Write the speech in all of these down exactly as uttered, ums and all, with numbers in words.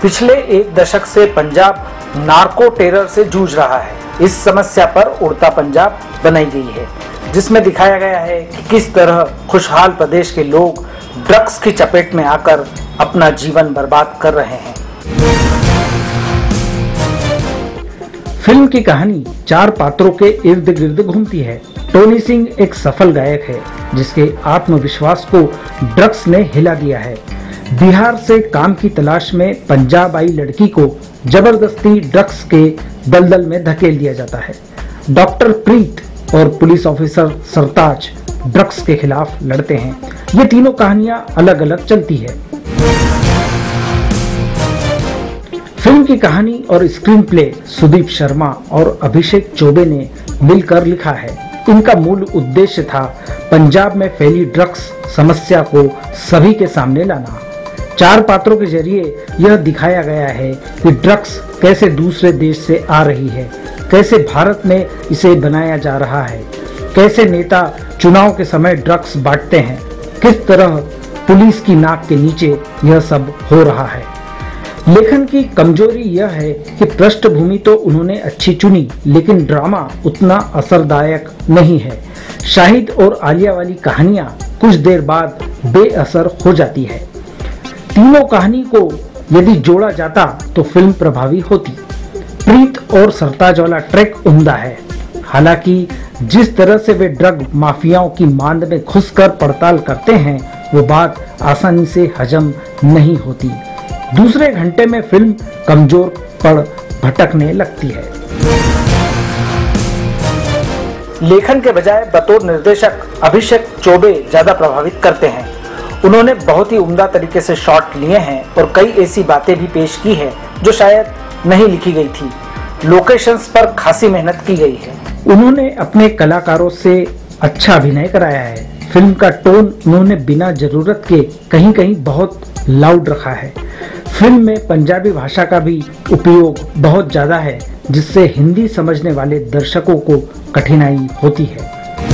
पिछले एक दशक से पंजाब नार्को टेरर से जूझ रहा है। इस समस्या पर उड़ता पंजाब बनाई गई है, जिसमें दिखाया गया है कि किस तरह खुशहाल प्रदेश के लोग ड्रग्स की चपेट में आकर अपना जीवन बर्बाद कर रहे हैं। फिल्म की कहानी चार पात्रों के इर्द गिर्द घूमती है। टोनी सिंह एक सफल गायक है जिसके आत्मविश्वास को ड्रग्स ने हिला दिया है। बिहार से काम की तलाश में पंजाब आई लड़की को जबरदस्ती ड्रग्स के दलदल में धकेल दिया जाता है। डॉक्टर प्रीत और पुलिस ऑफिसर सरताज ड्रग्स के खिलाफ लड़ते हैं। ये तीनों कहानियां अलग अलग चलती है। फिल्म की कहानी और स्क्रीन प्ले सुदीप शर्मा और अभिषेक चौबे ने मिलकर लिखा है। इनका मूल उद्देश्य था पंजाब में फैली ड्रग्स समस्या को सभी के सामने लाना। चार पात्रों के जरिए यह दिखाया गया है कि ड्रग्स कैसे दूसरे देश से आ रही है, कैसे भारत में इसे बनाया जा रहा है, कैसे नेता चुनाव के समय ड्रग्स बांटते हैं, किस तरह पुलिस की नाक के नीचे यह सब हो रहा है। लेखन की कमजोरी यह है कि पृष्ठभूमि तो उन्होंने अच्छी चुनी, लेकिन ड्रामा उतना असरदायक नहीं है। शाहिद और आलिया वाली कहानियां कुछ देर बाद बेअसर हो जाती है। तीनों कहानी को यदि जोड़ा जाता तो फिल्म प्रभावी होती। प्रीत और सरताज वाला ट्रैक उम्दा है। हालांकि जिस तरह से वे ड्रग माफियाओं की मांद में घुसकर पड़ताल करते हैं, वो बात आसानी से हजम नहीं होती। दूसरे घंटे में फिल्म कमजोर पड़ भटकने लगती है। लेखन के बजाय बतौर निर्देशक अभिषेक चौबे ज्यादा प्रभावित करते हैं। उन्होंने बहुत ही उम्दा तरीके से शॉट लिए हैं और कई ऐसी बातें भी पेश की है जो शायद नहीं लिखी गई थी। लोकेशंस पर खासी मेहनत की गई है। उन्होंने अपने कलाकारों से अच्छा अभिनय कराया है। फिल्म का टोन उन्होंने बिना जरूरत के कहीं कहीं बहुत लाउड रखा है। फिल्म में पंजाबी भाषा का भी उपयोग बहुत ज्यादा है, जिससे हिंदी समझने वाले दर्शकों को कठिनाई होती है।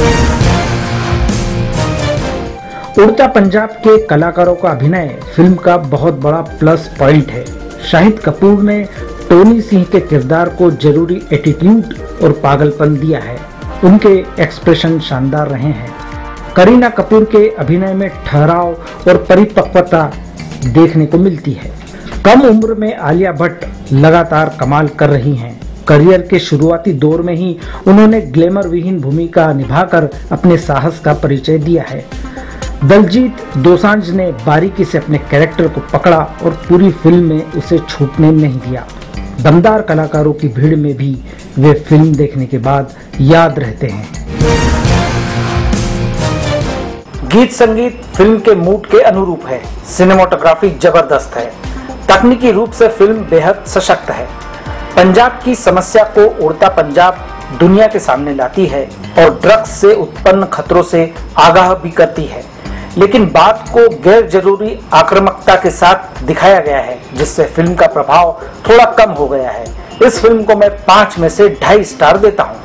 उड़ता पंजाब के कलाकारों का अभिनय फिल्म का बहुत बड़ा प्लस पॉइंट है। शाहिद कपूर ने टोनी सिंह के किरदार को जरूरी एटीट्यूड और पागलपन दिया है। उनके एक्सप्रेशन शानदार रहे हैं। करीना कपूर के अभिनय में ठहराव और परिपक्वता देखने को मिलती है। कम उम्र में आलिया भट्ट लगातार कमाल कर रही हैं। करियर के शुरुआती दौर में ही उन्होंने ग्लैमर विहीन भूमिका निभाकर अपने साहस का परिचय दिया है। दलजीत दोसांझ ने बारीकी से अपने कैरेक्टर को पकड़ा और पूरी फिल्म में उसे छूटने नहीं दिया। दमदार कलाकारों की भीड़ में भी वे फिल्म देखने के बाद याद रहते हैं। गीत संगीत फिल्म के मूड के अनुरूप है। सिनेमाटोग्राफी जबरदस्त है। तकनीकी रूप से फिल्म बेहद सशक्त है। पंजाब की समस्या को उड़ता पंजाब दुनिया के सामने लाती है और ड्रग्स से उत्पन्न खतरों से आगाह भी करती है, लेकिन बात को गैर जरूरी आक्रामकता के साथ दिखाया गया है, जिससे फिल्म का प्रभाव थोड़ा कम हो गया है। इस फिल्म को मैं पाँच में से ढाई स्टार देता हूँ।